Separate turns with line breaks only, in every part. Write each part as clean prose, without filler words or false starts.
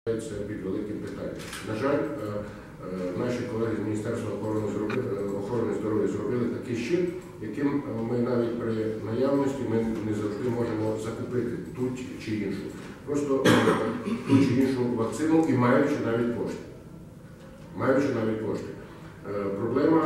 Це під великим питанням. На жаль, наші колеги з Міністерства охорони здоров'я зробили такий щит, яким ми навіть при наявності не завжди можемо закупити ту чи іншу. Просто ту чи іншу вакцину і маючи навіть кошти. Проблема,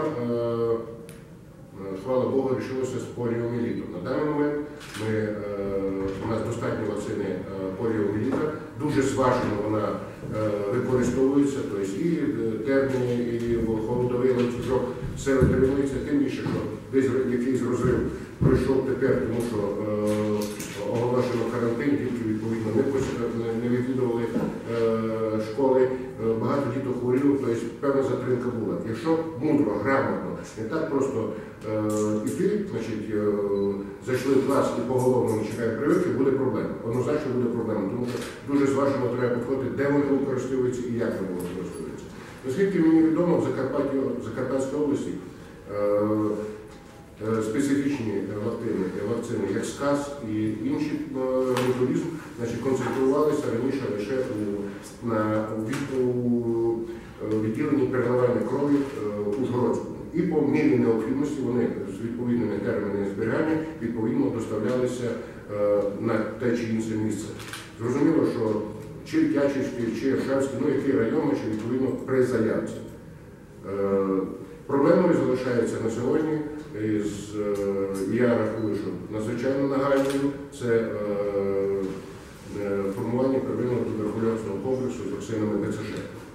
слава Богу, вирішилася з поліомієлітом. На даний момент у нас достатньо вакцини поліомієліта, дуже зважено вона використовується, тобто і терміни, і холодовий ланцюжок все витримується, тим більше, що десь якийсь розрив пройшов тепер, тому що оголошено карантин, тільки відповідно не відвідували школи, багато діток хворіло, тобто певна затримка була. Якщо мудро, грамотно, не так просто іти, значить, зайшли в клас і поголовно не чекаємо прививки, буде проблема. Однозначно буде проблема, тому що дуже зважено треба підходити, де вони використовуються і як вони використовуються. Наскільки мені відомо, в Закарпатській області специфічні вакцини, як СКАС і інші ботулізм, концентрувалися раніше лише у відділенні переливання крові Ужгородському. І по мірі необхідності вони з відповідними термінами зберігання відповідно доставлялися на те чи інше місце. Зрозуміло, що чи Тячівський, чи Іршавський, який район, чи відповідно при заявці. Проблемою залишається на сьогодні, я рахую, що надзвичайно нагальною, це формування первинного туберкульозного комплексу з вакцинами БЦЖ.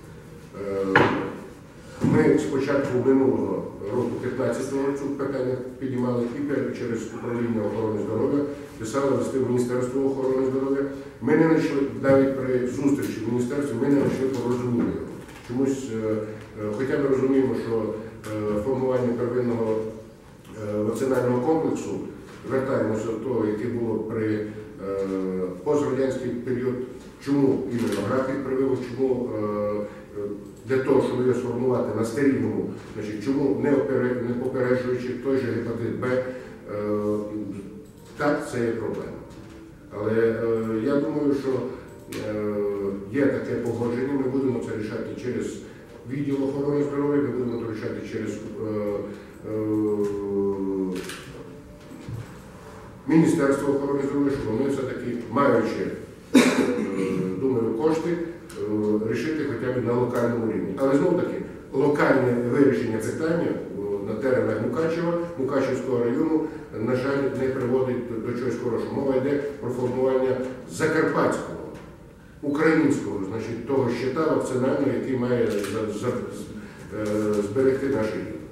Ми спочатку минулого року, 15-го, цю питання піднімали і через управління охорони здоров'я, писали листи в Міністерство охорони здоров'я. Ми не знайшли, навіть при зустрічі в міністерстві, ми не знайшли порозуміння. Чомусь, хоча ми розуміємо, що формування первинного вакцинального комплексу, вертаємося до того, яке було при пострадянський період, чому іменно графік прививок, чому для того, щоб його сформувати на стерильному, чому не попереджуючи той же гепатит Б, так, це є проблема. Але я думаю, що є таке погодження, ми будемо це рішати через відділ охорони здоров'я, ми будемо це рішати через Міністерство охорони здоров'я, щоб ми все-таки, маючи, думаю, кошти, рішити хоча б на локальному рівні. Але знову-таки, локальне вирішення питання на теренах Мукачевського району, на жаль, не приводить до чогось хорошого. Мова йде про формування закарпатського, українського, того щита вакцинального, який має зберегти наші діти.